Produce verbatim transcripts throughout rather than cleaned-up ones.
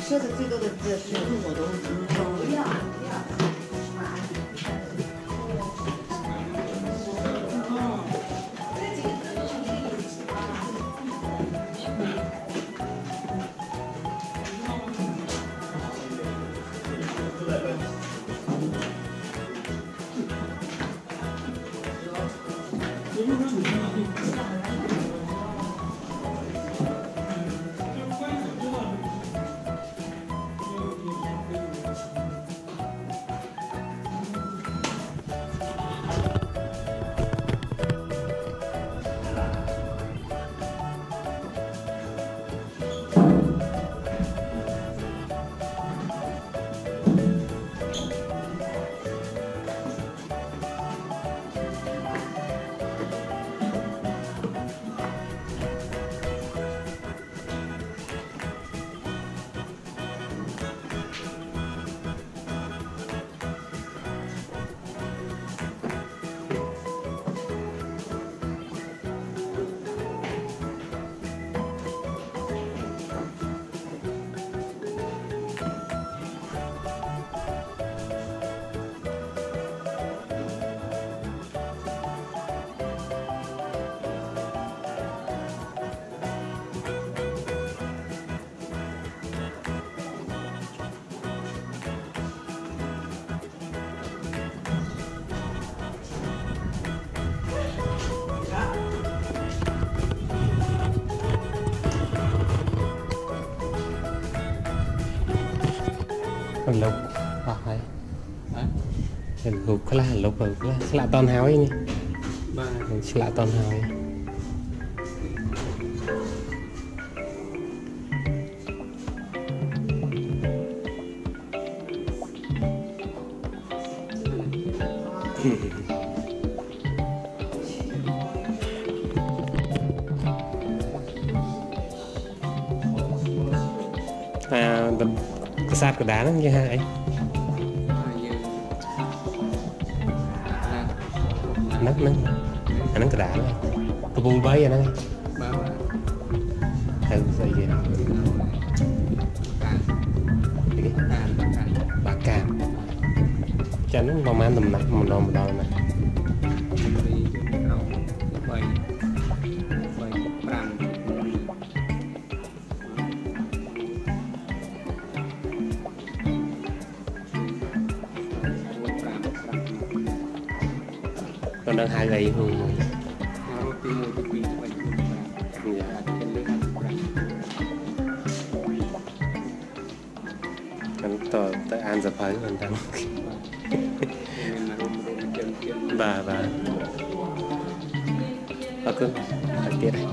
说的最多的字是我都不要不要。 lục hoặc hay lục khá là lục rồi là toàn háo ấy nè là toàn háo ấy à, cái sạt cái đá nó như hai nấc nấc à nấc cái đá này cái bùi bay à này hay gì vậy Bakan chắn nó màu man tầm nặng màu đỏ màu đỏ này còn đang hai gầy không kan to tới an dập hơi còn đang bà bà ok thật tiết này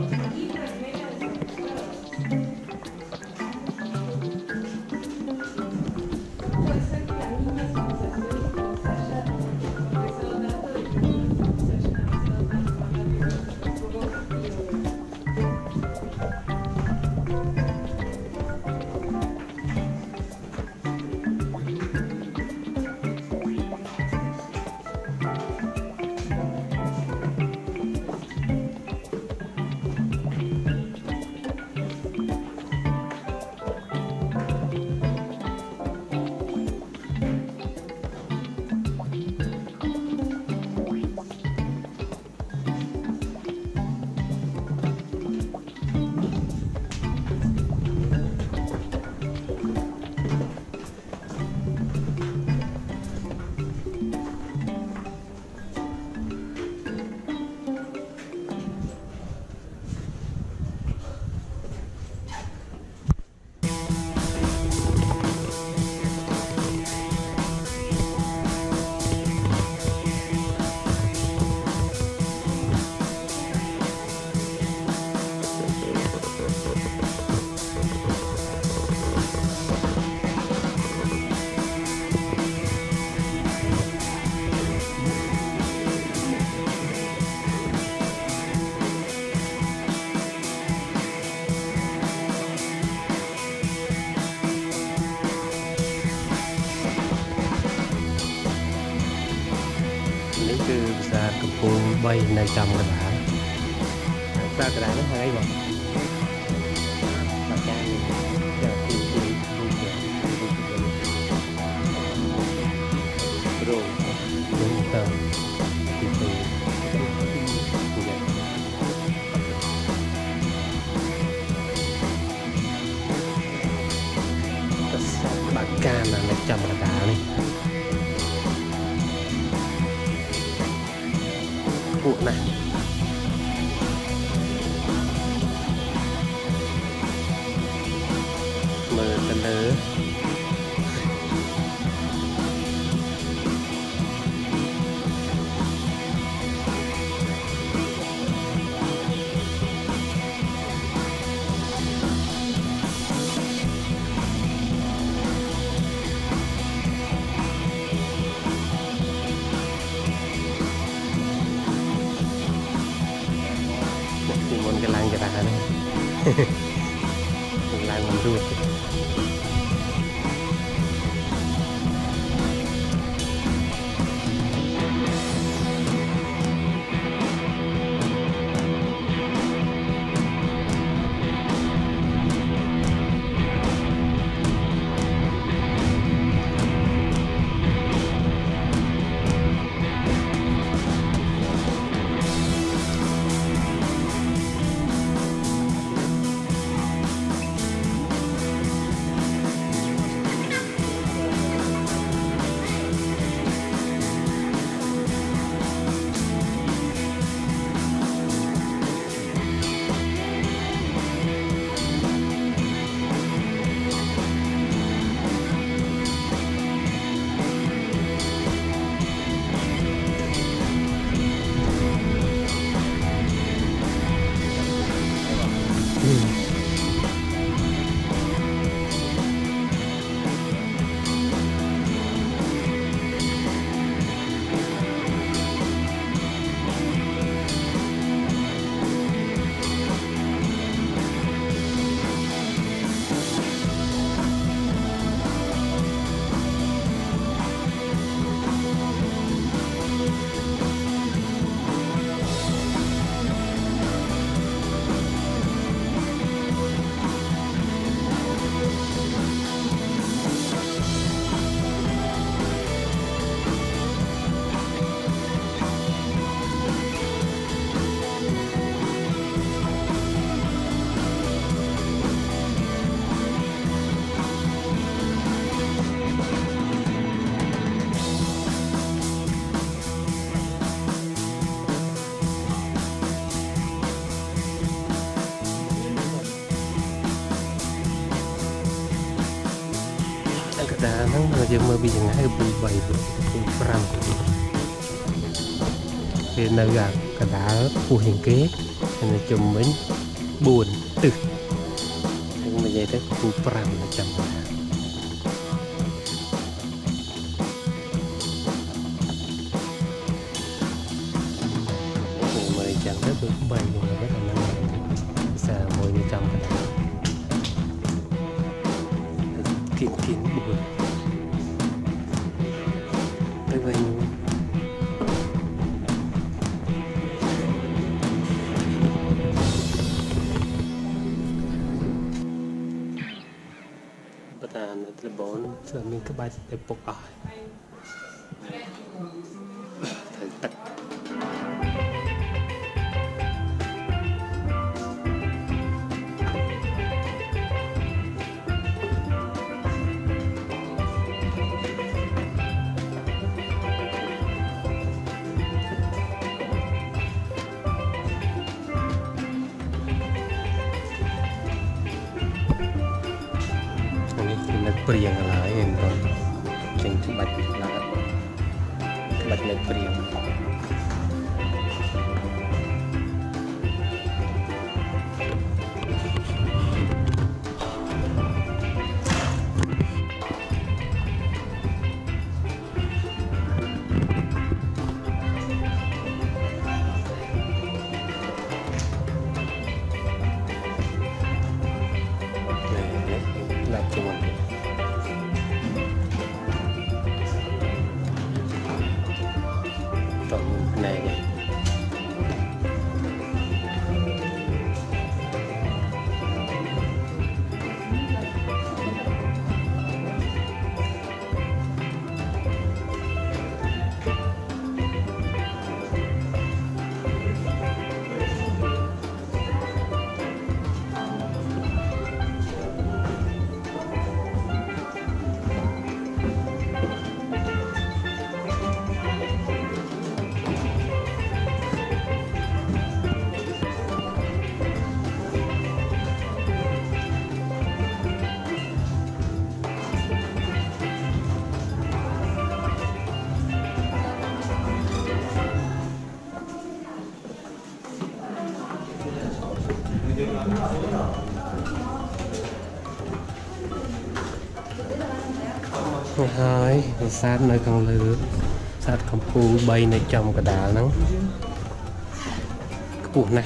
bay này trồng cái đá ra cái đá nó hay vậy mà cha giờ thì thì rồi đúng tờ thì từ Bakan là nó chầm cả đá này vụ này mờ tên lỡ cái làng cái đá này làng mình ruột đá nó mà giờ mơ bị những hai bụi bảy bụi pram thì nơi gặp cả đá phù hình kế thì nó chùm mấy buồn từ nhưng mà vậy tới bụi pram là chậm mười chẳng tới bụi bảy nhưng mà rất là năng xa mùi như trong cái đá kín kín bụi tới vậy bắt đầu là bốn giờ mình các bạn sẽ bộc ỏi thời tật priang là em rồi trên cái bạch là bạch là priang là cuma Hai, sát nơi con lửa, sát không phu bay nơi trong cái đá nắng. Ủa này.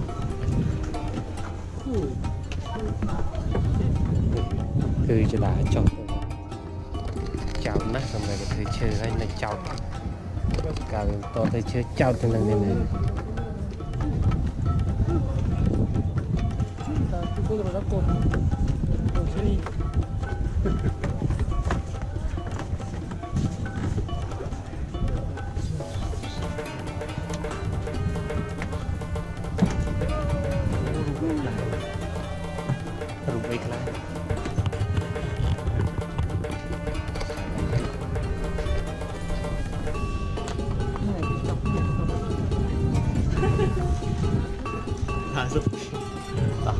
Cứ cho đá chọc. Chọc nát xong rồi có thể chơi hay này chọc. Cả to thấy chơi chọc thế này này. Rụng vây lại. Hả giúp đó.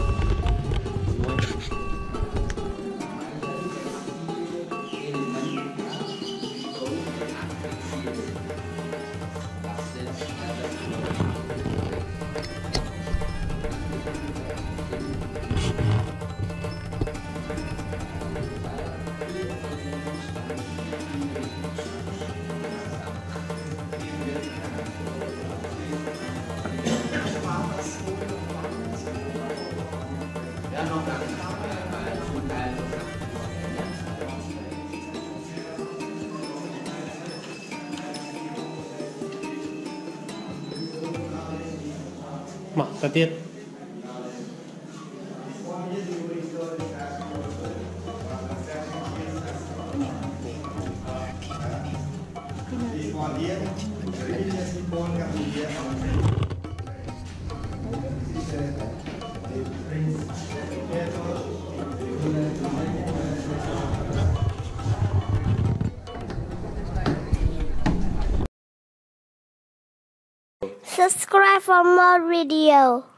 Mặc ta tiết. Subscribe for more video.